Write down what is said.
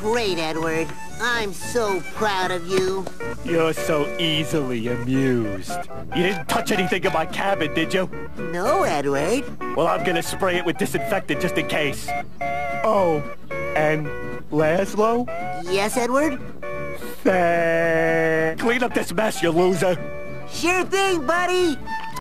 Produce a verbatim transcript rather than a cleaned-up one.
great, Edward. I'm so proud of you. You're so easily amused. You didn't touch anything in my cabin, did you? No, Edward. Well, I'm gonna spray it with disinfectant just in case. Oh, and Lazlo? Yes, Edward? Say, clean up this mess, you loser. Sure thing, buddy.